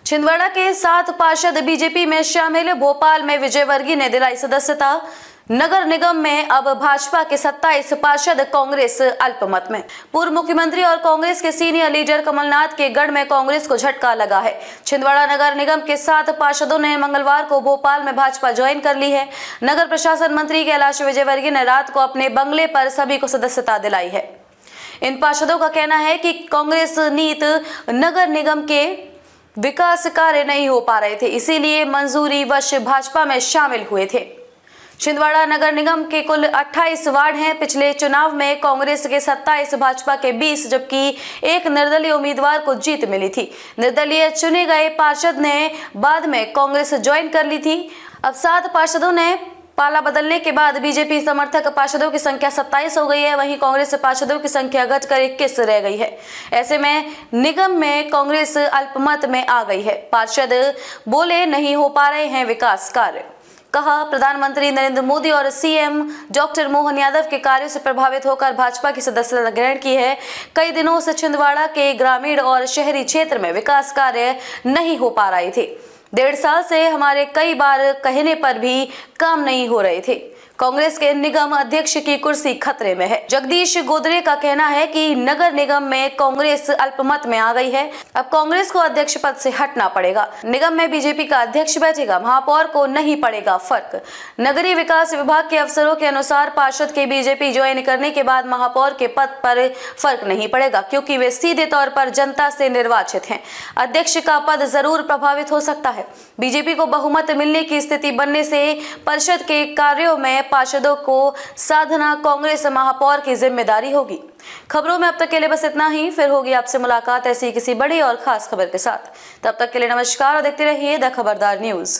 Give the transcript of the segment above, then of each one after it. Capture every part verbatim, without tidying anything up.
छिंदवाड़ा के सात पार्षद बीजेपी में शामिल। भोपाल में विजयवर्गीय ने दिलाई सदस्यता। नगर निगम में अब भाजपा के सत्ताईस पार्षद, कांग्रेस अल्पमत में। पूर्व मुख्यमंत्री और कांग्रेस के सीनियर लीडर कमलनाथ के गढ़ में कांग्रेस को झटका लगा है। छिंदवाड़ा नगर निगम के सात पार्षदों ने मंगलवार को भोपाल में भाजपा ज्वाइन कर ली है। नगर प्रशासन मंत्री कैलाश विजयवर्गीय ने रात को अपने बंगले पर सभी को सदस्यता दिलाई है। इन पार्षदों का कहना है कि कांग्रेस नीत नगर निगम के विकास कार्य नहीं हो पा रहे थे, इसीलिए मंजूरी वश भाजपा में शामिल हुए थे। छिंदवाड़ा नगर निगम के कुल अट्ठाईस वार्ड हैं। पिछले चुनाव में कांग्रेस के सत्ताईस, भाजपा के बीस, जबकि एक निर्दलीय उम्मीदवार को जीत मिली थी। निर्दलीय चुने गए पार्षद ने बाद में कांग्रेस ज्वाइन कर ली थी। अब सात पार्षदों ने पाला बदलने के बाद बीजेपी समर्थक पार्षदों की संख्या सत्ताईस हो गई है, वहीं कांग्रेस पार्षदों की संख्या घटकर इक्कीस रह गई है। ऐसे में निगम में कांग्रेस अल्पमत में आ गई है। पार्षद बोले नहीं हो पा रहे हैं विकास कार्य। कहा, प्रधानमंत्री नरेंद्र मोदी और सीएम डॉक्टर मोहन यादव के कार्यों से प्रभावित होकर भाजपा की सदस्यता ग्रहण की है। कई दिनों से छिंदवाड़ा के ग्रामीण और शहरी क्षेत्र में विकास कार्य नहीं हो पा रहे थे। डेढ़ साल से हमारे कई बार कहने पर भी काम नहीं हो रहे थे। कांग्रेस के निगम अध्यक्ष की कुर्सी खतरे में है। जगदीश गोदरे का कहना है कि नगर निगम में कांग्रेस अल्पमत में आ गई है। अब कांग्रेस को अध्यक्ष पद से हटना पड़ेगा। निगम में बीजेपी का अध्यक्ष बैठेगा, महापौर को नहीं पड़ेगा फर्क। नगरीय विकास विभाग के अफसरों के अनुसार पार्षद के बीजेपी ज्वाइन करने के बाद महापौर के पद पर फर्क नहीं पड़ेगा, क्योंकि वे सीधे तौर पर जनता से निर्वाचित हैं। अध्यक्ष का पद जरूर प्रभावित हो सकता है। बीजेपी को बहुमत मिलने की स्थिति बनने से परिषद के कार्यों में पार्षदों को साधना कांग्रेस महापौर की जिम्मेदारी होगी। खबरों में अब तक के लिए बस इतना ही। फिर होगी आपसे मुलाकात ऐसी किसी बड़ी और खास खबर के साथ। तब तक के लिए नमस्कार और देखते रहिए द खबरदार न्यूज।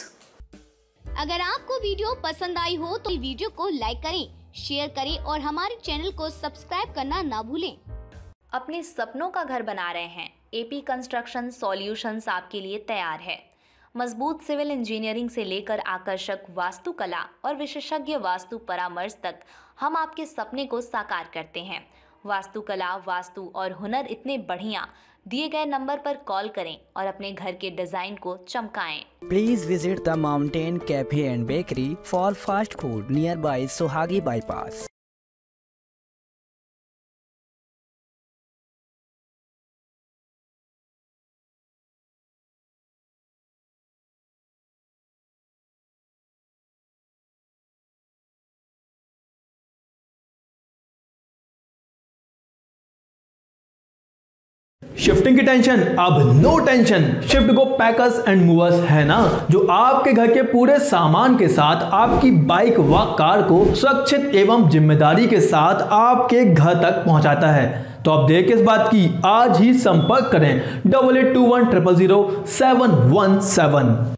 अगर आपको वीडियो पसंद आई हो तो वीडियो को लाइक करें, शेयर करें और हमारे चैनल को सब्सक्राइब करना ना भूलें। अपने सपनों का घर बना रहे हैं? एपी कंस्ट्रक्शन सॉल्यूशंस आपके लिए तैयार है। मजबूत सिविल इंजीनियरिंग से लेकर आकर्षक वास्तुकला और विशेषज्ञ वास्तु परामर्श तक हम आपके सपने को साकार करते हैं। वास्तुकला, वास्तु और हुनर इतने बढ़िया, दिए गए नंबर पर कॉल करें और अपने घर के डिजाइन को चमकाएं। Please visit the mountain cafe and bakery for fast food near by Sohagi bypass. Shifting की टेंशन अब no tension. Shift go packers and movers है ना, जो आपके घर के पूरे सामान के साथ आपकी बाइक व कार को सुरक्षित एवं जिम्मेदारी के साथ आपके घर तक पहुंचाता है। तो अब देर किस बात की, आज ही संपर्क करें double eight two one triple zero seven one seven.